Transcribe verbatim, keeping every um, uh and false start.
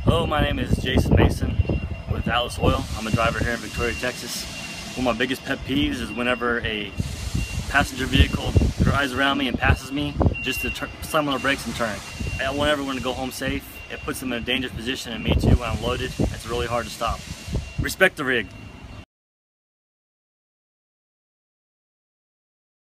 Hello, my name is Jason Mason with Atlas Oil. I'm a driver here in Victoria, Texas. One of my biggest pet peeves is whenever a passenger vehicle drives around me and passes me, just to slam on the brakes and turn. I want everyone to go home safe. It puts them in a dangerous position, and me too when I'm loaded. It's really hard to stop. Respect the rig.